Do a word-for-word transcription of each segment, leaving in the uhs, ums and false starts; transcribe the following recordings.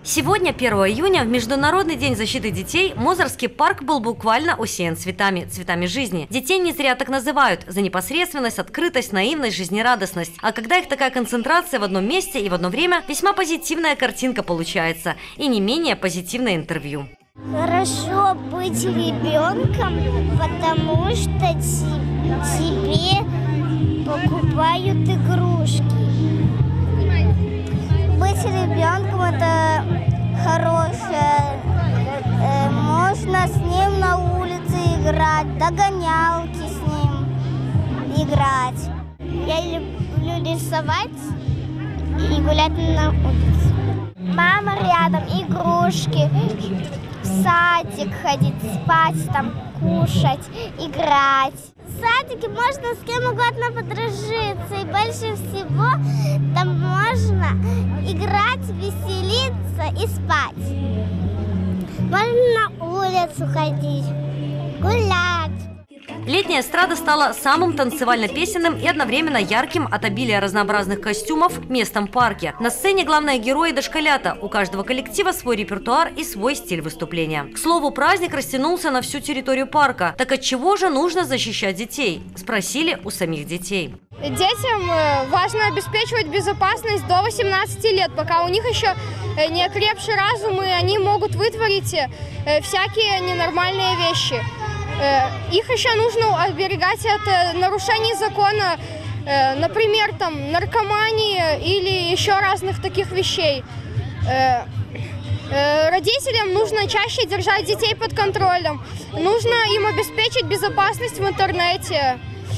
Сегодня, первого июня, в Международный день защиты детей, Мозырский парк был буквально усеян цветами, цветами жизни. Детей не зря так называют – за непосредственность, открытость, наивность, жизнерадостность. А когда их такая концентрация в одном месте и в одно время, весьма позитивная картинка получается и не менее позитивное интервью. Хорошо быть ребенком, потому что тебе покупают игрушки. Быть ребенком – это хорошее. Можно с ним на улице играть, догонялки с ним играть. Я люблю рисовать и гулять на улице. Мама рядом, игрушки, в садик ходить, спать там, кушать, играть. В садике можно с кем угодно подружиться, и больше всего там можно играть, веселиться и спать. Можно на улицу ходить, гулять. Летняя эстрада стала самым танцевально-песенным и одновременно ярким от обилия разнообразных костюмов местом в парке. На сцене главные герои дошколята. У каждого коллектива свой репертуар и свой стиль выступления. К слову, праздник растянулся на всю территорию парка. Так от чего же нужно защищать детей? Спросили у самих детей. Детям важно обеспечивать безопасность до восемнадцати лет, пока у них еще не окрепший разум, и они могут вытворить всякие ненормальные вещи. Их еще нужно оберегать от нарушений закона, например, там, наркомании или еще разных таких вещей. Родителям нужно чаще держать детей под контролем, нужно им обеспечить безопасность в интернете.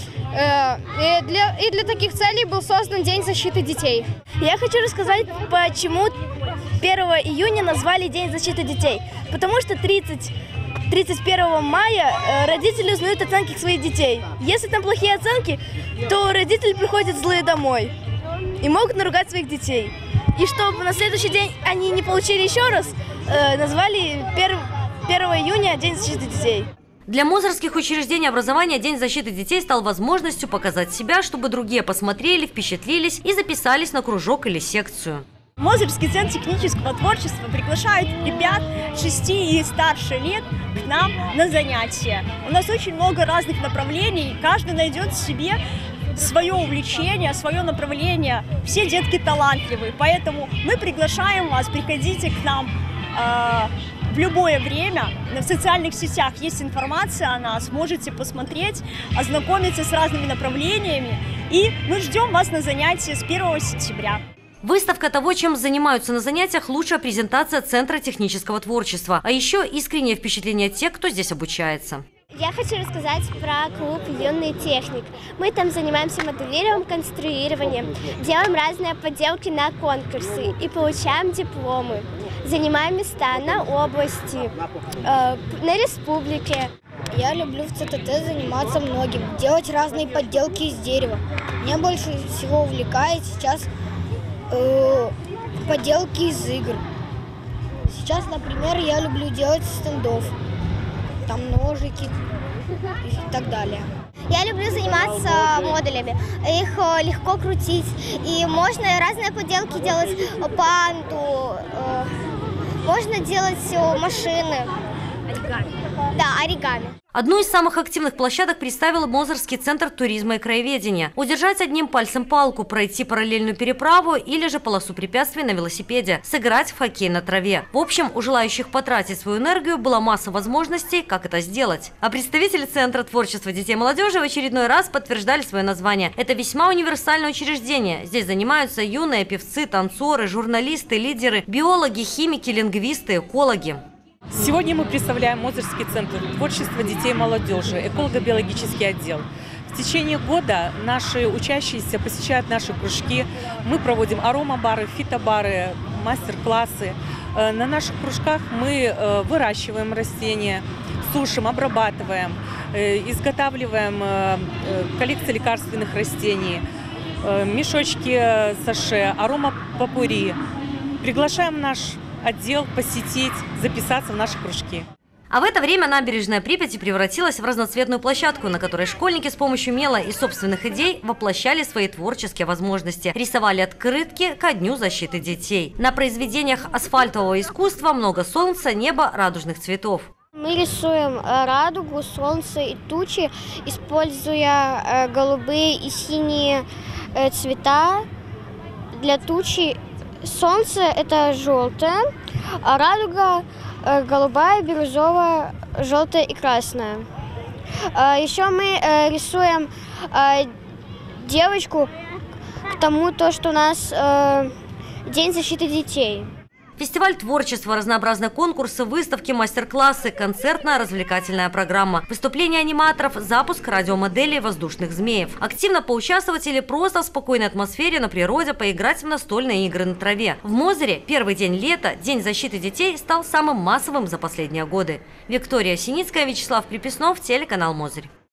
И для, и для таких целей был создан День защиты детей. Я хочу рассказать, почему первого июня назвали День защиты детей. Потому что тридцать первого мая родители узнают оценки своих детей. Если там плохие оценки, то родители приходят злые домой и могут наругать своих детей. И чтобы на следующий день они не получили еще раз, назвали первого июня День защиты детей. Для мозырских учреждений образования День защиты детей стал возможностью показать себя, чтобы другие посмотрели, впечатлились и записались на кружок или секцию. Мозырский центр технического творчества приглашает ребят шести и старше лет к нам на занятия. У нас очень много разных направлений, каждый найдет в себе свое увлечение, свое направление. Все детки талантливые, поэтому мы приглашаем вас, приходите к нам э, в любое время. В социальных сетях есть информация о нас, можете посмотреть, ознакомиться с разными направлениями. И мы ждем вас на занятия с первого сентября. Выставка того, чем занимаются на занятиях, лучшая презентация Центра технического творчества. А еще искреннее впечатление тех, кто здесь обучается. Я хочу рассказать про клуб «Юный техник». Мы там занимаемся моделированием, конструированием, делаем разные поделки на конкурсы и получаем дипломы. Занимаем места на области, э, на республике. Я люблю в ЦТТ заниматься многим, делать разные подделки из дерева. Меня больше всего увлекает сейчас э, поделки из игр. Сейчас, например, я люблю делать стендов. Там ножики и так далее. Я люблю заниматься модулями. Их легко крутить. И можно разные поделки делать, панду. Можно делать машины. Оригами. Да, оригами. Одну из самых активных площадок представил Мозырский центр туризма и краеведения. Удержать одним пальцем палку, пройти параллельную переправу или же полосу препятствий на велосипеде, сыграть в хоккей на траве. В общем, у желающих потратить свою энергию была масса возможностей, как это сделать. А представители Центра творчества детей и молодежи в очередной раз подтверждали свое название. Это весьма универсальное учреждение. Здесь занимаются юные певцы, танцоры, журналисты, лидеры, биологи, химики, лингвисты, экологи. Сегодня мы представляем Мозырский центр творчества детей и молодежи, эколого-биологический отдел. В течение года наши учащиеся посещают наши кружки. Мы проводим аромабары, фитобары, мастер-классы. На наших кружках мы выращиваем растения, сушим, обрабатываем, изготавливаем коллекции лекарственных растений, мешочки саше, аромапопурри. Приглашаем наш отдел посетить, записаться в наши кружки. А в это время набережная Припяти превратилась в разноцветную площадку, на которой школьники с помощью мела и собственных идей воплощали свои творческие возможности. Рисовали открытки ко Дню защиты детей. На произведениях асфальтового искусства много солнца, неба, радужных цветов. Мы рисуем радугу, солнце и тучи, используя голубые и синие цвета. Для тучи солнце – это желтое, а радуга – голубая, бирюзовая, желтая и красная. Еще мы рисуем девочку к тому, то, что у нас День защиты детей. Фестиваль творчества, разнообразные конкурсы, выставки, мастер-классы, концертно-развлекательная программа, выступления аниматоров, запуск радиомоделей воздушных змеев. Активно поучаствовать или просто в спокойной атмосфере на природе поиграть в настольные игры на траве. В Мозыре первый день лета, День защиты детей, стал самым массовым за последние годы. Виктория Синицкая, Вячеслав Припяснов, телеканал Мозырь.